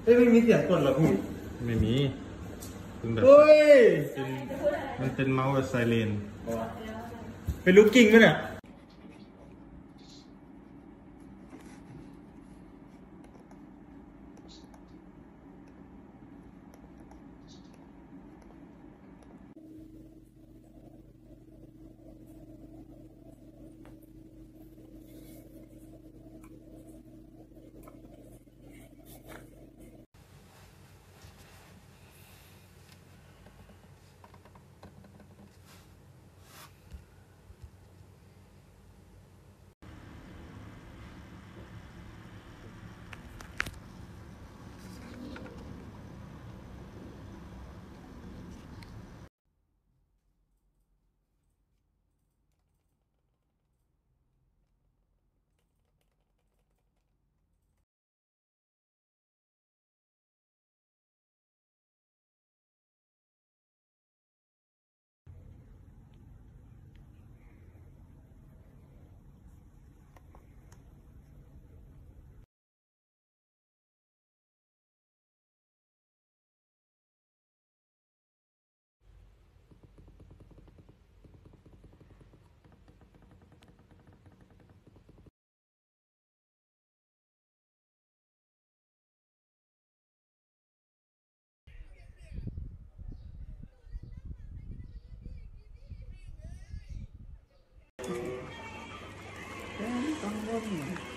ไม่มีเสียงกดหรอพี่ไม่มีเป็นแบบมันเป็นเมาส์แบบไซเรนเป็นลูกกิ้งไหมเนี่ยต้องร่วม